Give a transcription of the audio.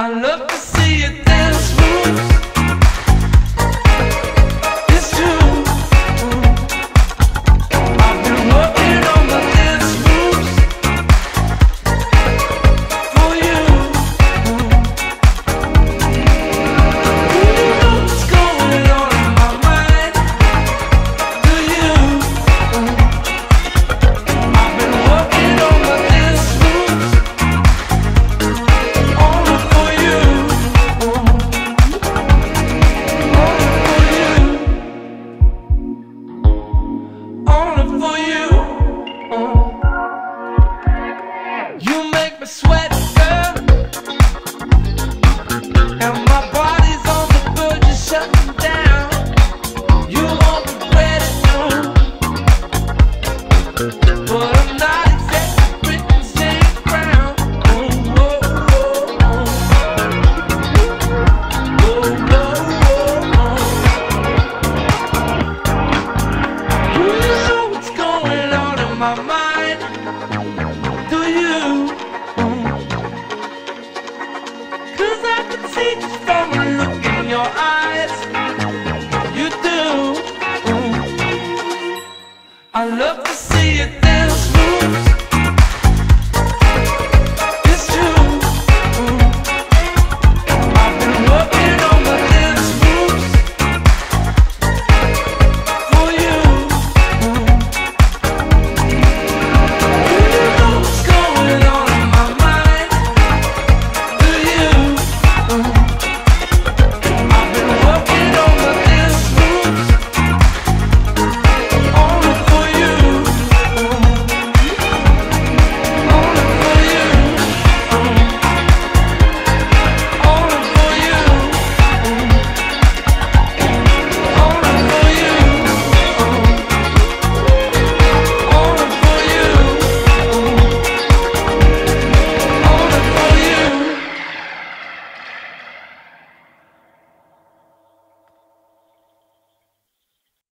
I love to see you dance moves. It's true. I've been working on my dance moves for you. You know what's going on in my mind? Do you? I've been working on my dance moves only for you. Only for you. You make me sweat, girl, and my body's on the verge of shutting down. You won't regret it, no, but I'm not exactly written safe ground. Oh, oh, oh, oh. Oh, oh, oh, oh. You know what's going on in my mind? Do you? 'Cause I can see just from a look in your eyes. You do. I love